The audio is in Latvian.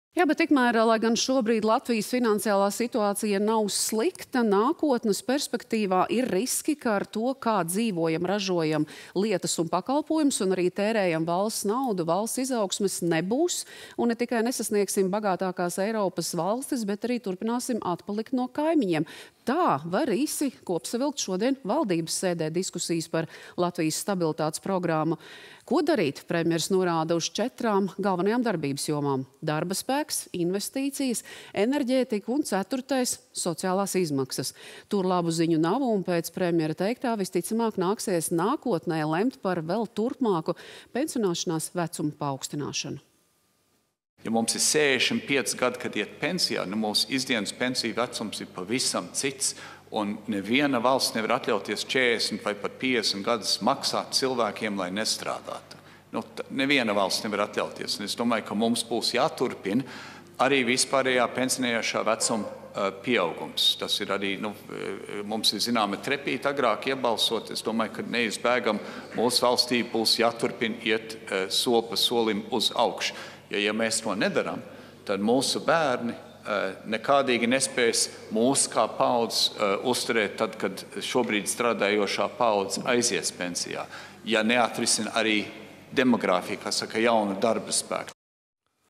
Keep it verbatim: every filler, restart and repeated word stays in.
Jā, bet tikmēr, lai gan šobrīd Latvijas finansiālā situācija nav slikta, nākotnes perspektīvā ir riski, ka ar to, kā dzīvojam, ražojam lietas un pakalpojumus un arī tērējam valsts naudu, valsts izaugsmes nebūs. Un ne tikai nesasniegsim bagātākās Eiropas valstis, bet arī turpināsim atpalikt no kaimiņiem. Tā var īsi kopsavilkt šodien valdības sēdē diskusijas par Latvijas stabilitātes programmu. Ko darīt? Premjers norāda uz četrām galvenajām darbības jomām – darba spēks, investīcijas, enerģētika un ceturtais – sociālās izmaksas. Tur labu ziņu nav un pēc premjera teiktā visticamāk nāksies nākotnē lemt par vēl turpmāku pensionāšanās vecuma paaugstināšanu. Ja mums ir sešdesmit pieci gadi, kad iet pensijā, nu mūsu izdienas pensiju vecums ir pavisam cits, un neviena valsts nevar atļauties četrdesmit vai pat piecdesmit gadus maksāt cilvēkiem, lai nestrādātu. Nu, neviena valsts nevar atļauties, un es domāju, ka mums būs jāturpina arī vispārējā pensionējošā vecuma uh, pieaugums. Tas ir arī, nu, mums ir zināma trepīta agrāk iebalsot, es domāju, ka neizbēgam mūsu valstī būs jāturpina iet uh, soli pa solim uz augšu. Ja, ja mēs to nedaram, tad mūsu bērni uh, nekādīgi nespēs mūsu kā paudz uh, uzturēt tad, kad šobrīd strādājošā paudze aizies pensijā. Ja neatrisina arī demogrāfija, kā saka, jaunu darba spēku.